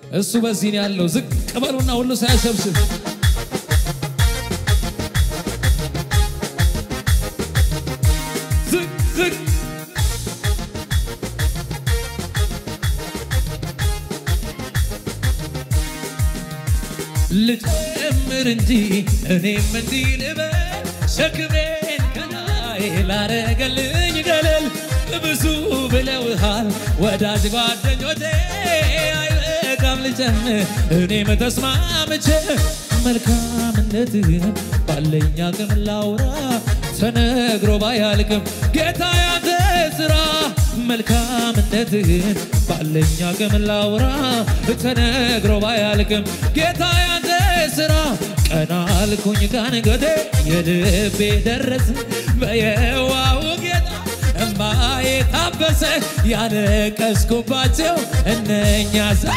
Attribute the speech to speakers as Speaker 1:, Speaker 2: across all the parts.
Speaker 1: እሱ በዚህ ነው ያለው ዝቅ በሉና ሁሉ ሳያሰብስብ ዝቅ ልጨምር እንጂ እኔም እንዲህ ልበል ሸክሜን ከላይ ላረገልኝ ገለል ብዙ ብለውሃል ወዳጅ ጓደኞቼ አይበቃም ልጨምር እኔም ተስማምቼ መልካምነትህን ባለኝ አቅም ላውራ ተነግሮ ባያልቅም ጌታ ያንተ ሥራ መልካምነትህን ባለኝ አቅም ላውራ ተነግሮ ባያልቅም ጌታ ያንተ ሥራ ቀና አልኩኝ ካንገቴ የልቤ ደረሰ በየዋሁ ጌታ እምባዬ ታበሰ ያለቀስኩባቸው እነኛ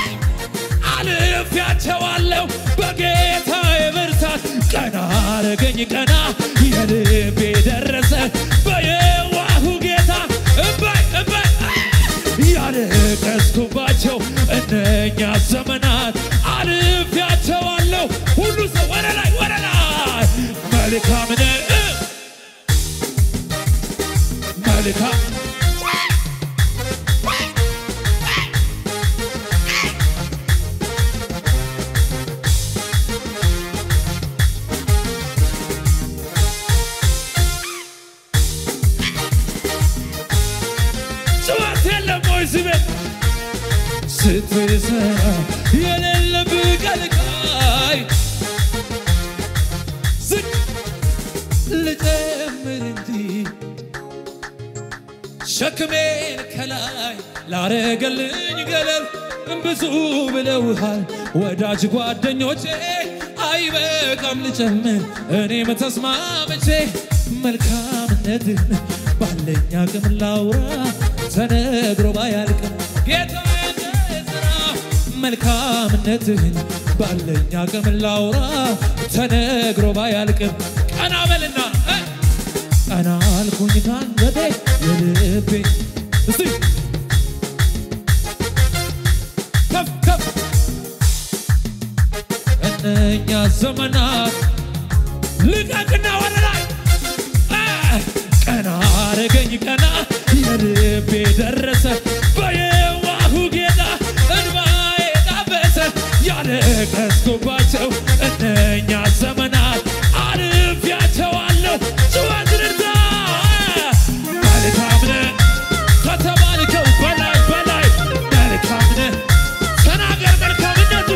Speaker 1: አልፌያቸዋለሁ በጌታዬ ብርታት ቀና አረገኝ ቀና የልቤ ደረሰ በየዋሁ ጌታ እምባዬ ያለቀስኩባቸው እነኛ ዘመናት አልፌያቸዋለሁ ሁሉ ሰው ወደ ላይ መልካም ነህ መልካም ስትሰራ የሌለብህ ቀልቃይ ዝቅ ልጨምር እንጂ ሸክሜን ከላይ ላረገልኝ ገለል ብዙ ብለውሃል ወዳጅ ጓደኞቼ አይበቃም ልጨምር እኔም ተስማምቼ መልካምነትህን ባለኝ አቅም ላውራ ተነግሮ ባያልቅም ጌታ ያንተ ሥራ መልካምነትህን ባለኝ አቅም ላውራ ተነግሮ ባያልቅም ቀና በልና ቀና አልኩኝ ካንገቴ የልቤ እስቲ ከፍ እነኛ ዘመናት ልቀቅና ወደ ላይ ቀና አረገኝ ቀና የልቤ ደረሰ በየዋሁ ጌታ እንባዬ ታበሰ ያለቀስኩባቸው እነኛ ዘመናት አልፌያቸዋለሁ ጩኸት ልርዳ መልካም ነህ ከተባልከው በላይ መልካም ነህ ተናገር መልካምነቱ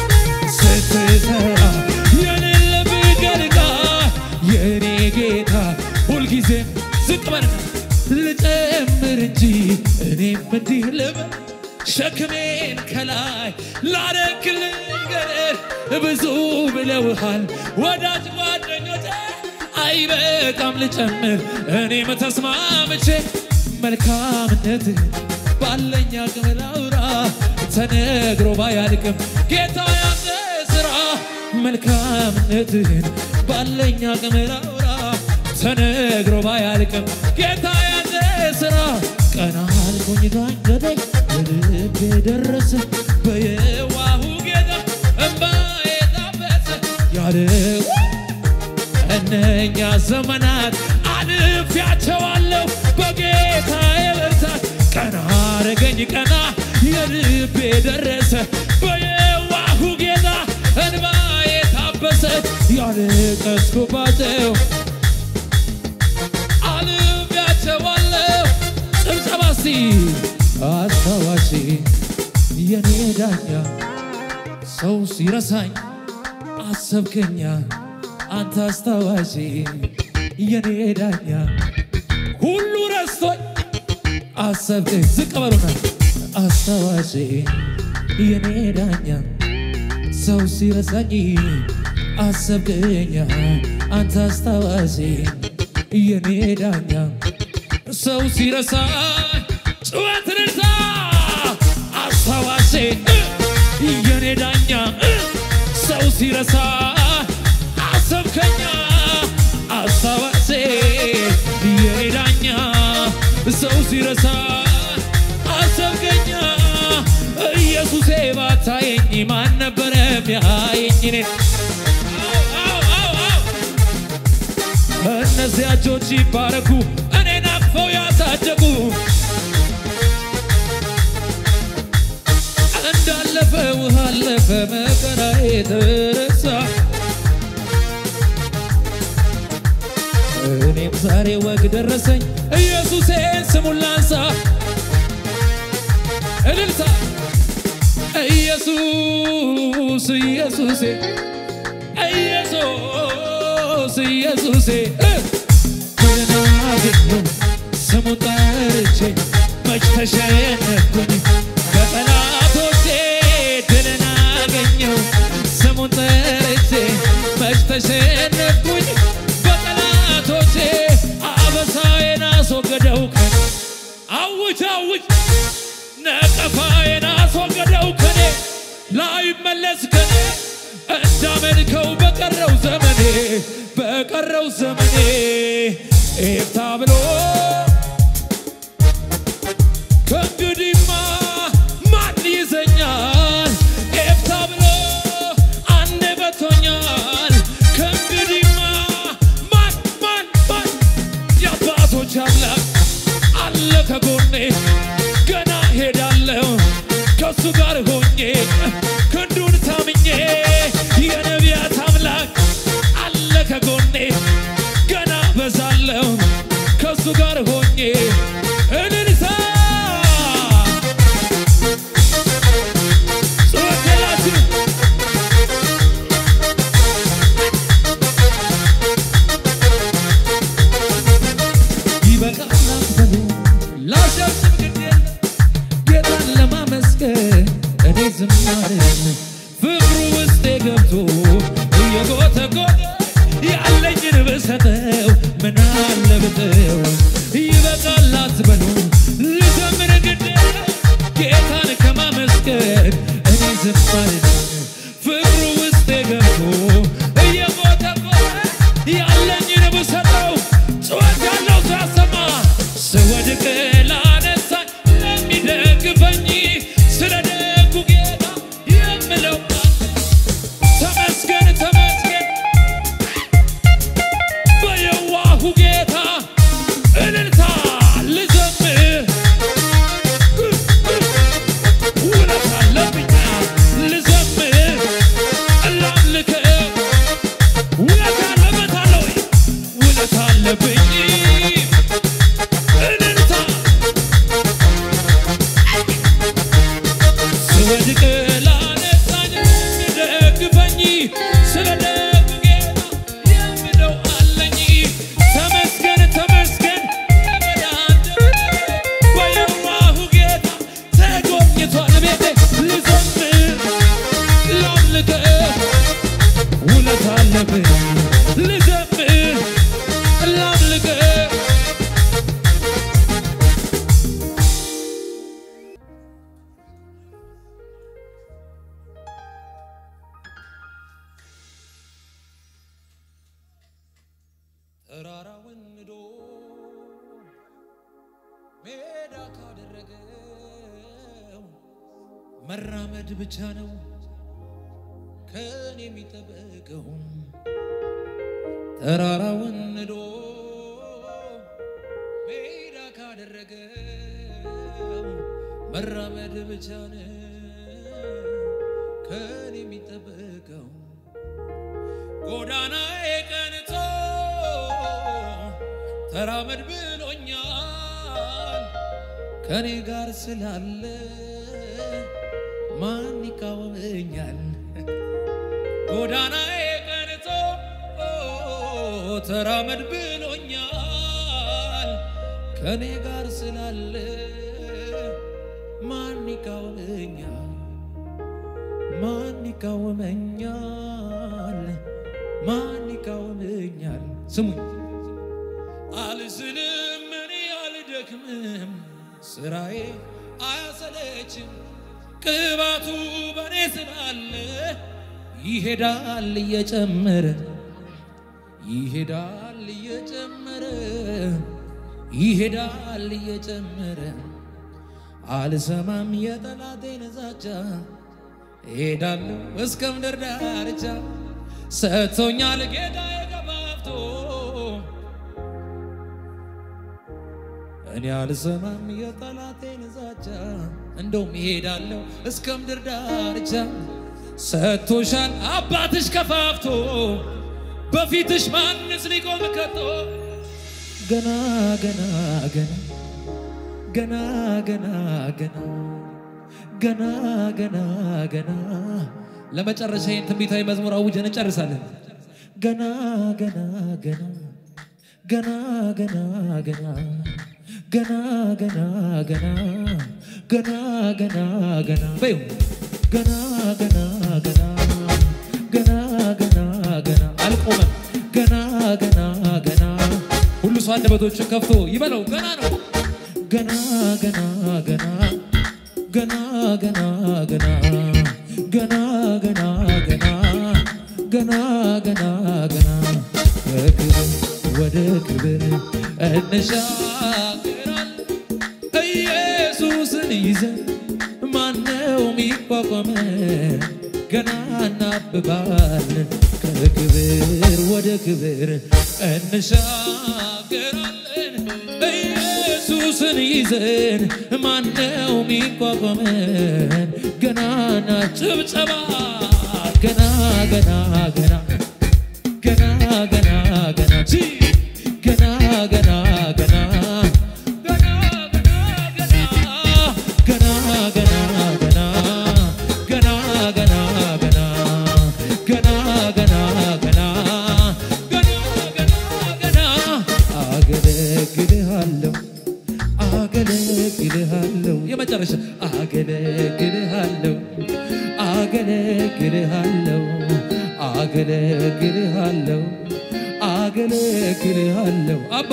Speaker 1: ስትሰራ የሌለብህ ቀልቃይ የኔ ጌታ ሁልጊዜም ዝቅ በልና ልጨምር እንጂ እኔም እንዲህ ልበል ሸክሜን ከላይ ላረግልኝ ገለል ብዙ ብለውሃል ወዳጅ ጓደኞቼ አይበቃም ልጨምር እኔም ተስማምቼ መልካምነትህን ባለኝ አቅም ላውራ ተነግሮ ባያልቅም ጌታ ያንተ ሥራ መልካምነትህን ባለኝ አቅም ላውራ ተነግሮ ባያልቅም ጌታ ያንተ ሥራ ቀና አልኩኝ ካንገቴ የልቤ ደረሰ በየዋሁ ጌታ እምባዬ ታበሰ ያለው እነኛ ዘመናት አልፌያቸዋለሁ በጌታዬ ብርታት ቀና አረገኝ ቀና የልቤ ደረሰ በየዋሁ ጌታ እንባዬ ታበሰ ያለቀስኩባቸው ጭብጨባሲ አስታዋሽ የኔ ዳኛ ሰው ሲረሳኝ አሰብከኛ አንተ አስታዋሽ የኔ ዳኛ ሁሉ ረስቶኝ አሰብከኝ ዝቅ በሉና አስታዋሽ የኔ ዳኛ ሰው ሲረሳኝ አሰብከኛ አንተ አስታዋሽ የኔ ዳኛ ሰው ሲረሳኝ ጩኸት ልርዳ አስታዋሽ የኔ ዳኛ ሰው ሲረሳ አሰብከኛ አስታዋሽ የኔ ዳኛ ሰው ሲረሳ አሰብከኛ ኢየሱሴ ባታየኝ ማን ነበረ ቢያየኝ እኔን እነዚያ እጆች ይባረኩ እኔን አቅፈው ያሳደጉ እንዳለፈ ውሃ አለፈ መከራዬ ተረሳ እኔም ዛሬ ወግ ደረሰኝ ኢየሱሴን ስሙን ላንሳ እልልታ ኢየሱስ ኢየሱሴ ኢየሱስ ኢየሱሴ ምናገኘው ስሙን ጠርቼ መች ተሸነፍኩኝ በጠላቶቼ ድልን አገኘው ስሙን ጠርቼ መች ተሸነፍኩኝ በጠላቶቼ አበሳዬን አስወገደው አውጅ አውጅ ነቀፋዬን አስወገደው ከኔ ላይመለስ ከኔ እንዳመልከው በቀረው ዘመኔ ኤፍታ ብሎ ከእንግዲህማ ማን ይዘኛል ኤፍታ ብሎ አንደበቶኛል ከእንግዲህማ ማን የአባቶች አምላክ አለ ከጎኔ ገና ሄዳለሁ ከሱ ጋር ሆኜ ክንዱን ታምኜ የነቢያት አምላክ አለ ከጎኔ ገና በዛለሁ ከሱ ጋር ሆኜ እንንሳ ጾተላችሁ ይበቃል አትበሉ ላሸብሽብ ግድ የለም ጌታን ለማመስገን እኔ ዝማሬን ፍቅሩ ውስጤ ገብቶ እየጎተጎተ ያለኝን ብሰጠው ምን አለ ብተው ይበቃል አትበሉ ልዘምር ግድ የለም ጌታን ከማመስገን እኔ ዝማሬን ፍቅሩ ውስጤ ገብቶ እየጎተጎተ ያለኝን ብሰጠው ጩኸት ያለው ሳሰማ ስወድቅ ላነሳኝ ለሚደግፈኝ ስለ ደጉ ጌታ የምለው ተመስገን ተመስገን በየዋሁ ጌታ እልልታ ልዘምር ውለት አለብኝ ልዘምር ላምልክ ውለት አለበታለሁ ውለት አለብኝ ስወድቅ ላነሳኝ የሚደግፈኝ ስለ ደጉ ጌታ የምለው አለኝ ተመስገን ተመስገን በየዋሁ ጌታ ተጎብኝቷል ቤቴ ልዘምር ላምልክ ውለት አለብኝ ልዘምር ላምልክ ተራራውን ንዶ ሜዳ ካደረገው መራመድ ብቻ ነው ከኔ የሚጠበቀው ተራራውን ንዶ ሜዳ ካደረገው መራመድ ብቻ ነው ከኔ የሚጠበቀው ጎዳናዬ ቀንቶ ተራመድ ብሎኛል ከኔ ጋር ስላለ ማን ይቃወመኛል ጎዳናዬ ቀንቶ ተራመድ ብሎኛል ከኔ ጋር ስላለ ማን ይቃወመኛል ማን ይቃወመኛል ማን ይቃወመኛል ስሙኝ አልዝልም እኔ አልደክምም ስራዬ አያሰለችም ቅባቱ በኔ ስላለ ይሄዳል እየጨመረ ይሄዳል እየጨመረ ይሄዳል እየጨመረ አልሰማም የጠላቴን ዛቻ ሄዳለሁ እስከ ምድር ዳርቻ ሰጥቶኛል ጌታዬ ገፋፍቶ እኔ አልሰማም የጠላቴን ዛቻ እንደውም ሄዳለሁ እስከ ምድር ዳርቻ ሰጥቶሻል አባትሽ ከፋፍቶ በፊትሽ ማንስ ሊቆም ከቶ ገና ገና ገና ገና ገና ገና ገና ገና ገና ለመጨረሻ ትንቢታዊ መዝሙር አውጀን እንጨርሳለን ገና ገና ገና ገና ገና ገና ገና ገና ገና ገና ገና ገና በዩ ገና ገና ገና ገና ገና ገና አልቆመም ገና ገና ገና ሁሉ ሰው አንደበቶችን ከፍቶ ይበለው ገና ነው ገና ገና ገና ገና ገና ገና ገና ገና ገና ገና ገና ገና ከክብር ወደ ክብር እንሻገራለን ኢየሱስን ይዘን ማነው የሚቋቋመን ገና እናብባለን ከክብር ወደ ክብር እንሻገራለን ኢየሱስን ይዘን ማነው የሚቋቋመን ገና ጭብጨባ ገና ገና ገና ገና ገና ገና ገና ገና ገና አገለግልሃለሁ አባ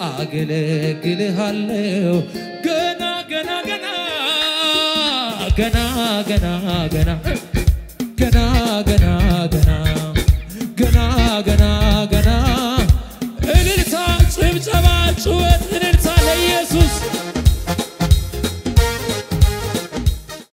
Speaker 1: አገለግልሃለሁ ገና ገና ገና ገና ገና ገና ገና ገና